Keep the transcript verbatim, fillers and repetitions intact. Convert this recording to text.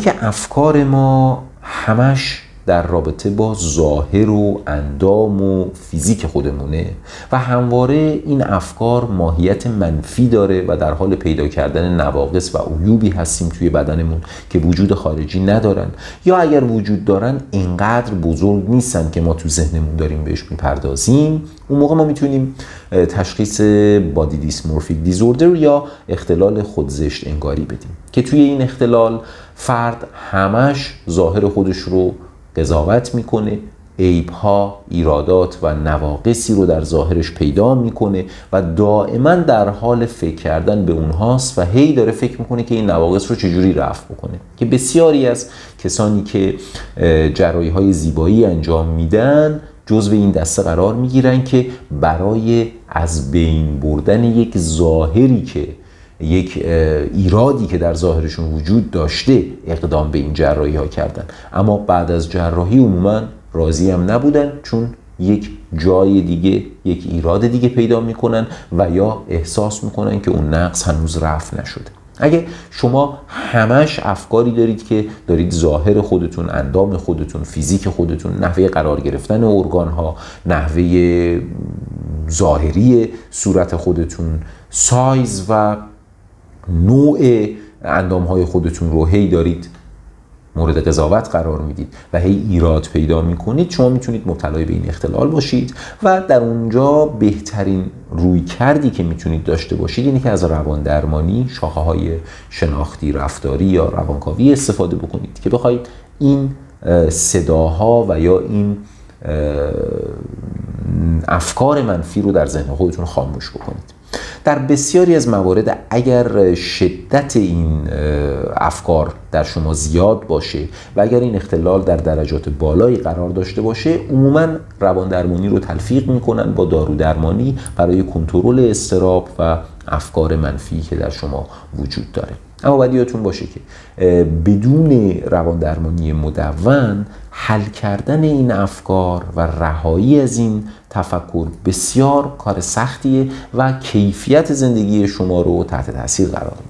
که افکار ما همش در رابطه با ظاهر و اندام و فیزیک خودمونه و همواره این افکار ماهیت منفی داره و در حال پیدا کردن نواقص و عیوبی هستیم توی بدنمون که وجود خارجی ندارن، یا اگر وجود دارن اینقدر بزرگ نیستن که ما تو ذهنمون داریم بهش میپردازیم، اون موقع ما میتونیم تشخیص بادی دیسمورفیک دیزوردر یا اختلال خودزشت انگاری بدیم که توی این اختلال فرد همش ظاهر خودش رو قضاوت میکنه، عیب‌ها، ایرادات و نواقصی رو در ظاهرش پیدا میکنه و دائما در حال فکر کردن به اونهاست و هی داره فکر میکنه که این نواقص رو چجوری رفع بکنه، که بسیاری از کسانی که جراحی‌های زیبایی انجام میدن جزو این دسته قرار میگیرن که برای از بین بردن یک ظاهری که یک ایرادی که در ظاهرشون وجود داشته اقدام به این جراحی ها کردن، اما بعد از جراحی عموما راضی هم نبودن، چون یک جای دیگه یک ایراد دیگه پیدا میکنن و یا احساس میکنن که اون نقص هنوز رفع نشده. اگه شما همش افکاری دارید که دارید ظاهر خودتون، اندام خودتون، فیزیک خودتون، نحوه قرار گرفتن ارگان ها، نحوه ظاهری صورت خودتون، سایز و نوع اندام های خودتون رو هی دارید مورد قضاوت قرار میدید و هی ایراد پیدا میکنید، شما میتونید مبتلای به این اختلال باشید و در اونجا بهترین روی کردی که میتونید داشته باشید اینه که از روان درمانی، شاخه های شناختی رفتاری یا روانکاوی استفاده بکنید که بخواید این صداها و یا این افکار منفی رو در ذهن خودتون خاموش بکنید. در بسیاری از موارد اگر شدت این افکار در شما زیاد باشه و اگر این اختلال در درجات بالایی قرار داشته باشه، عموماً روان درمانی رو تلفیق میکنن با دارو درمانی برای کنترل اضطراب و افکار منفی که در شما وجود داره. اما باید یادتون باشه که بدون روان درمانی مدون حل کردن این افکار و رهایی از این تفکر بسیار کار سختیه و کیفیت زندگی شما رو تحت تاثیر قرار میده.